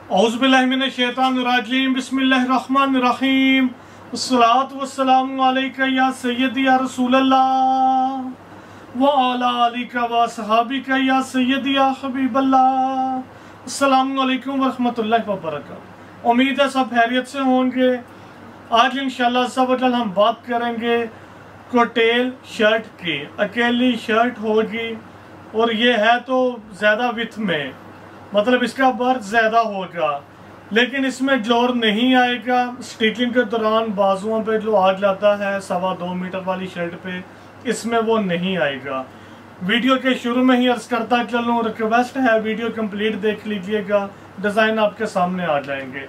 औज़ुबिल्लाहिमिनश्शैतानिर्रजीम बिस्मिल्लाहिर्रहमानिर्रहीम अस्सलातु वस्सलामु अलैका या सय्यदी या रसूलल्लाह व अला आलिका व असहाबिका या सय्यदी या हबीबल्लाह। अस्सलामु अलैकुम व रहमतुल्लाहि व बरकातुहू। उम्मीद है सब खैरियत से होंगे। आज इंशाअल्लाह सब हम बात करेंगे कोटेल शर्ट की। अकेली शर्ट होगी और ये है तो ज़्यादा विथ में, मतलब इसका बर्थ ज़्यादा होगा, लेकिन इसमें जोर नहीं आएगा। स्टिचिंग के दौरान बाजुओं पे जो आग लाता है 2.25 मीटर वाली शर्ट पे, इसमें वो नहीं आएगा। वीडियो के शुरू में ही अर्ज करता चलूँ, रिक्वेस्ट है वीडियो कंप्लीट देख लीजिएगा, डिज़ाइन आपके सामने आ जाएंगे।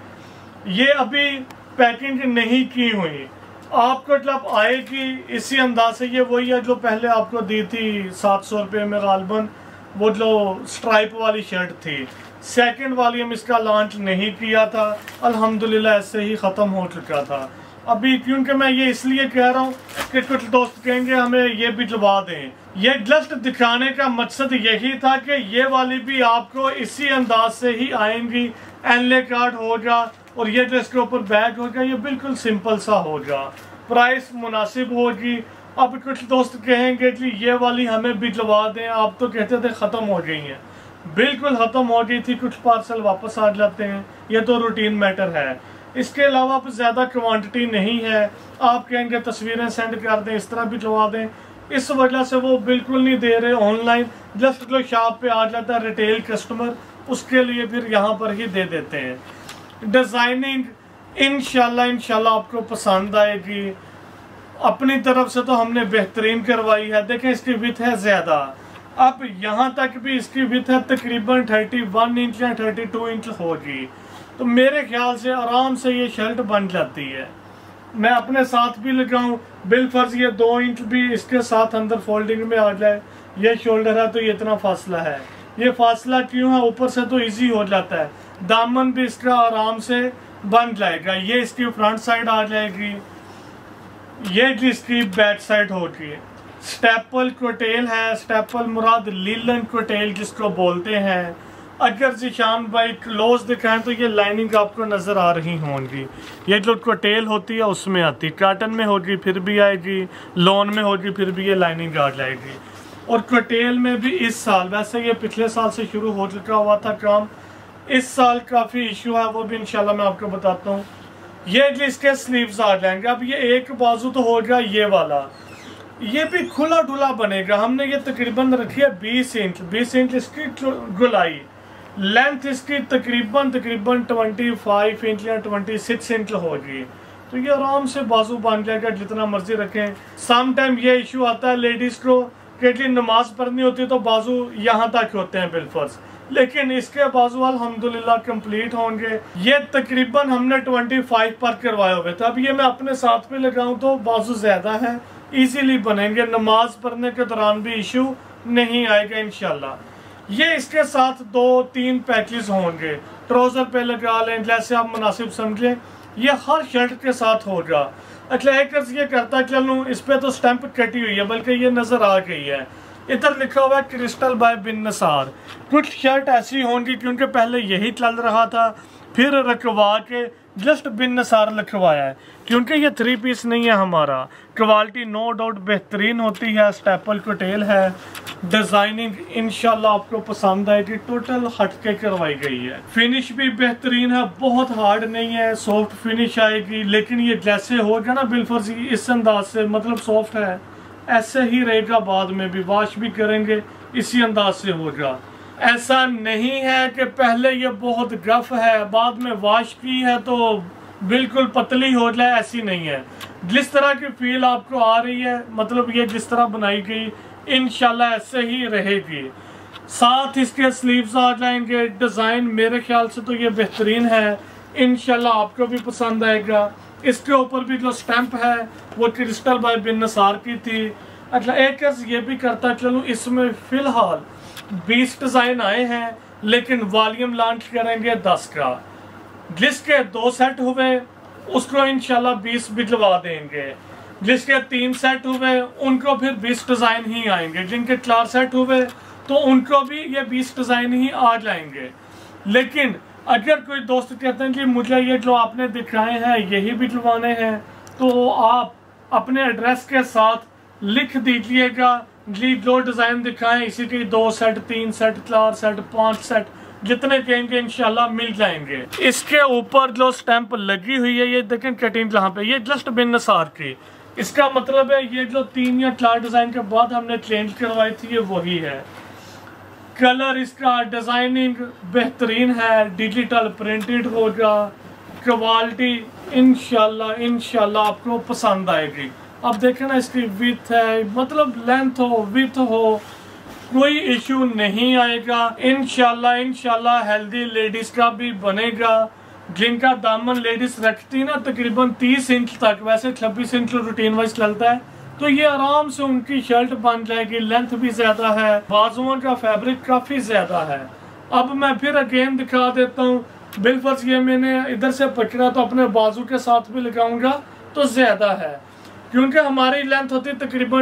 ये अभी पैकिंग नहीं की हुई, आपको जब आएगी इसी अंदाज से। ये वही है जो पहले आपको दी थी 700 रुपये में गालबन, वो जो स्ट्राइप वाली शर्ट थी। सेकंड वॉल्यूम इसका लॉन्च नहीं किया था, अल्हम्दुलिल्लाह ऐसे ही ख़त्म हो चुका था अभी। क्योंकि मैं ये इसलिए कह रहा हूँ कि कुछ दोस्त कहेंगे हमें ये भी दिलवा दें। ये जस्ट दिखाने का मकसद यही था कि ये वाली भी आपको इसी अंदाज से ही आएंगी। एनले कार्ड होगा और ये जो इसके ऊपर बैग होगा ये बिल्कुल सिंपल सा होगा, प्राइस मुनासिब होगी। अब कुछ दोस्त कहेंगे कि ये वाली हमें भी दिलवा दें, आप तो कहते थे ख़त्म हो गई हैं। बिल्कुल ख़त्म हो गई थी, कुछ पार्सल वापस आ जाते हैं, ये तो रूटीन मैटर है। इसके अलावा अब ज़्यादा क्वांटिटी नहीं है। आप कहेंगे तस्वीरें सेंड कर दें, इस तरह भी दिलवा दें, इस वजह से वो बिल्कुल नहीं दे रहे ऑनलाइन। जस्ट जो शॉप पे आ जाता है रिटेल कस्टमर, उसके लिए फिर यहाँ पर ही दे देते हैं। डिज़ाइनिंग इंशाल्लाह आपको पसंद आएगी। अपनी तरफ से तो हमने बेहतरीन करवाई है। देखें इसकी विथ है ज़्यादा, अब यहाँ तक भी इसकी विथ है तकरीबन 31 इंच या 32 इंच होगी, तो मेरे ख्याल से आराम से ये शर्ट बन जाती है। मैं अपने साथ भी लगाऊं, बिलफर्ज ये 2 इंच भी इसके साथ अंदर फोल्डिंग में आ जाए। ये शोल्डर है तो ये इतना फासला है, ये फासला क्यों है, ऊपर से तो इजी हो जाता है। दामन भी इसका आराम से बन जाएगा। ये इसकी फ्रंट साइड आ जाएगी, ये इसकी बैक साइड होगी। स्टेपल कोटेल है, स्टेपल मुराद लीलन कोटेल जिसको बोलते हैं। अगर जिशान भाई क्लोज दिखाएं तो ये लाइनिंग आपको नज़र आ रही होंगी। ये जो कोटेल होती है उसमें आती है, काटन में होगी फिर भी आएगी, लॉन में होगी फिर भी ये लाइनिंग आ जाएगी। और कोटेल में भी इस साल, वैसे ये पिछले साल से शुरू हो चुका हुआ था काम, इस साल काफ़ी इशू है, वो भी इंशाल्लाह मैं आपको बताता हूँ। ये जो इसके स्लीव्स आ जाएंगे। अब ये एक बाजू तो हो गया ये वाला, ये भी खुला ढुला बनेगा। हमने ये तकरीबन रखी है 20 इंच, 20 इंच इसकी गुलाई। लेंथ इसकी तकरीबन 25 इंच या 26 इंच होगी, तो ये आराम से बाजू बन जाएगा जितना मर्जी रखें। सम टाइम ये इशू आता है लेडीज़ को कि नमाज पढ़नी होती है तो बाजू यहाँ तक होते हैं बिलफर्ज, लेकिन इसके बाजू अल्हम्दुलिल्लाह कंप्लीट होंगे। ये तकरीबन हमने 25 पर करवाए हुए थे। अब ये मैं अपने साथ पे लगाऊं तो बाजू ज़्यादा है, इजीली बनेंगे, नमाज पढ़ने के दौरान भी इशू नहीं आएगा इंशाल्लाह। ये इसके साथ 2-3 पैचेस होंगे, ट्राउज़र पे लगा लें जैसे आप मुनासिब समझें। ये हर शर्ट के साथ होगा। अच्छा एक ये करता चलूँ, इस पर तो स्टैंप कटी हुई है, बल्कि ये नज़र आ गई है, इधर लिखा हुआ है क्रिस्टल बाय बिन नसार। कुछ शर्ट ऐसी होंगी क्योंकि पहले यही चल रहा था, फिर रखवा के जस्ट बिन नसार लिखवाया है, क्योंकि ये 3 पीस नहीं है हमारा। क्वालिटी नो डाउट बेहतरीन होती है, स्टेपल कोटेल है। डिज़ाइनिंग इंशाल्लाह आपको पसंद आएगी, टोटल हटके करवाई गई है। फिनिश भी बेहतरीन है, बहुत हार्ड नहीं है, सॉफ्ट फिनिश आएगी। लेकिन ये जैसे होगा ना बिलफर्ज इस अंदाज से, मतलब सॉफ्ट है, ऐसे ही रहेगा। बाद में भी वॉश भी करेंगे इसी अंदाज से होगा। ऐसा नहीं है कि पहले ये बहुत गफ है बाद में वॉश की है तो बिल्कुल पतली हो जाए, ऐसी नहीं है। जिस तरह की फील आपको आ रही है, मतलब ये जिस तरह बनाई गई इंशाल्लाह ऐसे ही रहेगी। साथ इसके स्लीव्स आ जाएंगे। डिज़ाइन मेरे ख्याल से तो ये बेहतरीन है, इंशाल्लाह आपको भी पसंद आएगा। इसके ऊपर भी जो स्टैंप है वो क्रिस्टल बाय बिन नसार की थी। अच्छा एक ये भी करता चलूँ, इसमें फ़िलहाल 20 डिज़ाइन आए हैं, लेकिन वॉल्यूम लॉन्च करेंगे 10 का। जिसके 2 सेट हुए उसको इंशाल्लाह 20 भिजवा देंगे। जिसके 3 सेट हुए उनको फिर 20 डिज़ाइन ही आएंगे। जिनके 4 सेट हुए तो उनको भी ये 20 डिज़ाइन ही आ जाएंगे। लेकिन अगर कोई दोस्त कहते हैं कि मुझे ये जो आपने दिखाए हैं यही बिठवाने हैं, तो आप अपने एड्रेस के साथ लिख दीजिएगा जी जो डिज़ाइन दिखाएं इसी के 2 सेट 3 सेट 4 सेट 5 सेट जितने कहेंगे इंशाल्लाह मिल जाएंगे। इसके ऊपर जो स्टैंप लगी हुई है ये देखें कटिंग जहाँ पे, ये जस्ट बिन नसार की, इसका मतलब है ये जो 3 या 4 डिज़ाइन के बाद हमने चेंज करवाई थी ये वही है। कलर इसका डिज़ाइनिंग बेहतरीन है, डिजिटल प्रिंटेड होगा, क्वालिटी इंशाल्लाह आपको पसंद आएगी। अब देखें ना इसकी विथ है, मतलब लेंथ हो विथ हो कोई इशू नहीं आएगा। इंशाल्लाह हेल्दी लेडीज का भी बनेगा। जिनका दामन लेडीज रखती ना तकरीबन 30 इंच तक, वैसे 26 इंच रूटीन वाइज चलता है, तो ये आराम से उनकी शर्ट बन जाएगी। लेंथ भी ज्यादा है, बाजुओं का फैब्रिक काफी ज्यादा है। अब मैं फिर अगेन दिखा देता हूँ, बिलफर्ज ये मैंने इधर से पकड़ा तो अपने बाजू के साथ भी लगाऊंगा तो ज्यादा है, क्योंकि हमारी लेंथ होती है तकरीबन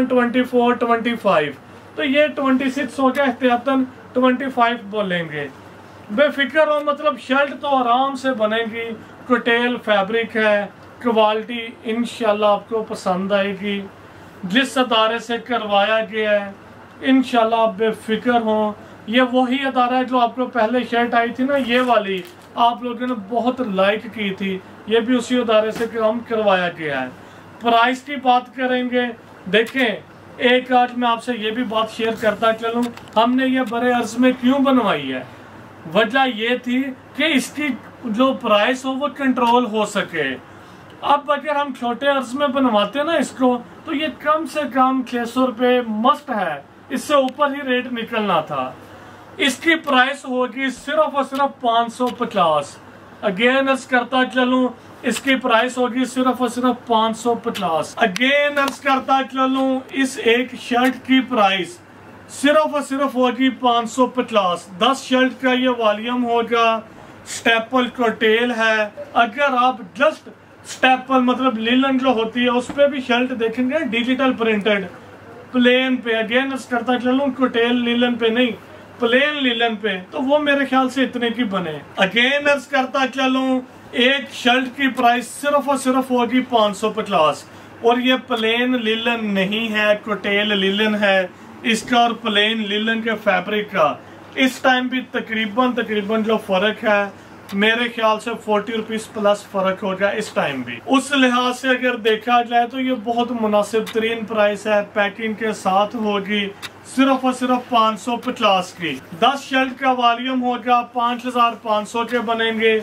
24-25, तो ये 26 हो गया, एहतियातन 25 बोलेंगे। बेफिक्र हो, मतलब शर्ट तो आराम से बनेगी। कोटेल फैब्रिक है, क्वालिटी इंशाल्लाह आपको पसंद आएगी। जिस अदारे से करवाया गया है इंशाल्लाह आप बेफिक्र हो। ये वही अदारा है जो आपको पहले शर्ट आई थी ना, ये वाली आप लोगों ने बहुत लाइक की थी, ये भी उसी अदारे से काम करवाया गया है। प्राइस की बात करेंगे, देखें एक आज मैं आपसे ये भी बात शेयर करता चलूं, हमने ये बड़े अर्ज में क्यों बनवाई है। वजह ये थी कि इसकी जो प्राइस हो वो कंट्रोल हो सके। अब अगर हम छोटे अर्ज में बनवाते ना इसको, तो ये कम से कम 600 रुपये मस्ट है, इससे ऊपर ही रेट निकलना था। इसकी प्राइस होगी सिर्फ और सिर्फ 550। अगेन अर्ज करता चलूं, इसकी प्राइस होगी सिर्फ और सिर्फ 550। अगेन अर्ज करता चलूं, इस एक शर्ट की प्राइस सिर्फ और सिर्फ होगी 550। 10 शर्ट का ये वॉल्यूम होगा, स्टेपल कोटेल है। अगर आप जस्ट स्टेपल मतलब लिलन जो होती है उस पर भी शर्ट देखेंगे डिजिटल प्रिंटेड प्लेन पे, अगेन अर्ज करता चलूं कोटेल लिलन पे नहीं, प्लेन लिलन पे, तो वो मेरे ख्याल से इतने की बने। अगेन अर्ज करता चलूं, एक शर्ट की प्राइस सिर्फ और सिर्फ होगी 550, और ये प्लेन लिलन नहीं है, कोटेल लिलन है इसका और प्लेन लिलन के फैब्रिक का। इस टाइम भी तकरीबन जो फर्क है मेरे ख्याल से 40 रुपीज प्लस फर्क होगा इस टाइम भी। उस लिहाज से अगर देखा जाए तो ये बहुत मुनासिब तरीन प्राइस है, पैकिंग के साथ होगी सिर्फ और सिर्फ 550 की। 10 शर्ट का वॉल्यूम होगा, 5500 के बनेंगे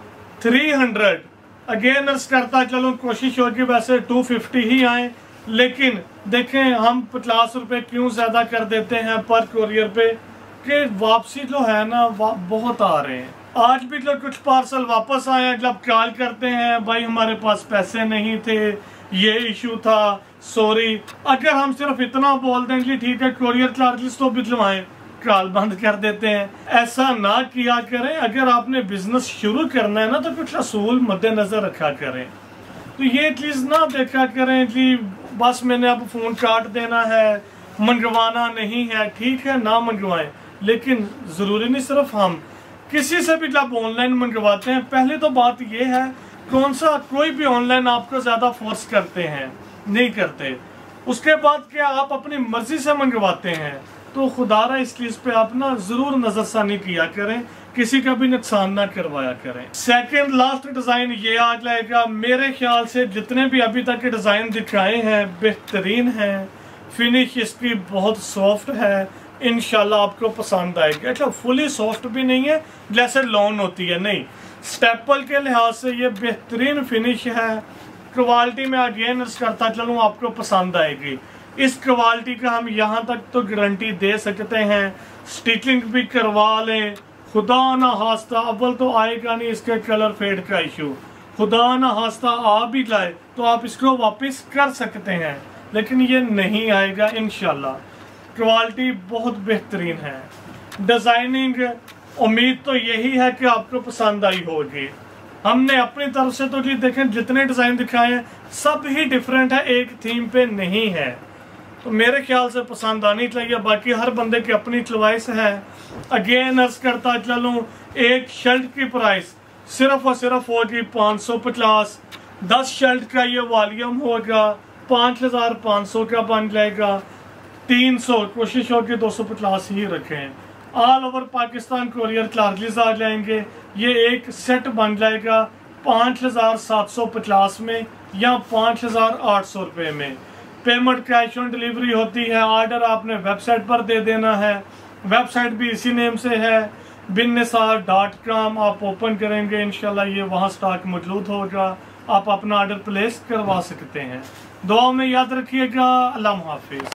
300। अगेन अर्ज करता चलो, कोशिश होगी वैसे 250 ही आए, लेकिन देखें हम 50 रुपए क्यों ज्यादा कर देते हैं पर कोरियर पे, कि वापसी जो है ना बहुत आ रहे हैं। आज भी जो कुछ पार्सल वापस आए हैं, जब कॉल करते हैं भाई हमारे पास पैसे नहीं थे, ये इशू था, सॉरी। अगर हम सिर्फ इतना बोल दें कि ठीक है कोरियर चार्जेस तो भिजवाएं, कॉल बंद कर देते हैं। ऐसा ना किया करें। अगर आपने बिजनेस शुरू करना है ना तो कुछ असूल मद्देनजर रखा करें। तो ये चीज ना देखा करें कि बस मैंने अब फोन काट देना है, मंगवाना नहीं है, ठीक है ना मंगवाएं, लेकिन जरूरी नहीं सिर्फ हम किसी से भी जब ऑनलाइन मंगवाते हैं, पहले तो बात ये है कोई भी ऑनलाइन आपको ज्यादा फोर्स करते हैं नहीं करते। उसके बाद क्या आप अपनी मर्जी से मंगवाते हैं, तो खुदारा इस चीज पे आप ना जरूर नजरसानी किया करें, किसी का भी नुकसान ना करवाया करें। सेकंड लास्ट डिजाइन ये आ जाएगा। मेरे ख्याल से जितने भी अभी तक के डिजाइन दिखाए हैं बेहतरीन है, फिनिश इसकी बहुत सॉफ्ट है, इंशाल्लाह आपको पसंद आएगी। अच्छा फुली सॉफ्ट भी नहीं है जैसे लॉन होती है, नहीं, स्टेपल के लिहाज से ये बेहतरीन फिनिश है। क्वालिटी में अगेन अर्ज करता चलूँ आपको पसंद आएगी। इस क्वालिटी का हम यहाँ तक तो गारंटी दे सकते हैं, स्टिचिंग भी करवा लें, खुदा ना हास्ता अव्वल तो आएगा नहीं इसके कलर फेड का इशू, खुदा ना हास्ता आ भी जाए तो आप इसको वापस कर सकते हैं, लेकिन ये नहीं आएगा इंशाल्लाह। क्वालिटी बहुत बेहतरीन है। डिजाइनिंग उम्मीद तो यही है कि आपको पसंद आई होगी। हमने अपनी तरफ से तो जी देखें जितने डिजाइन दिखाए हैं सब ही डिफरेंट है, एक थीम पे नहीं है। तो मेरे ख्याल से पसंद आनी चाहिए। बाकी हर बंदे की अपनी चॉइस है। अगेन अर्ज करता चलूँ, एक शर्ट की प्राइस सिर्फ और सिर्फ होगी 550। 10 शर्ट का ये वॉल्यूम होगा 5500 का बन जाएगा। 300 कोशिश होगी 250 ही रखें। All over Pakistan courier charges आ जाएंगे। ये एक सेट बन जाएगा 5750 में या 5800 रुपये में। पेमेंट कैश ऑन डिलीवरी होती है। ऑर्डर आपने वेबसाइट पर दे देना है। वेबसाइट भी इसी नेम से है, binnisar.com। आप ओपन करेंगे इंशाल्लाह ये वहाँ स्टॉक मौजूद होगा। आप अपना ऑर्डर प्लेस करवा सकते हैं। दुआ में याद रखिएगा। अल्लाह हाफिज।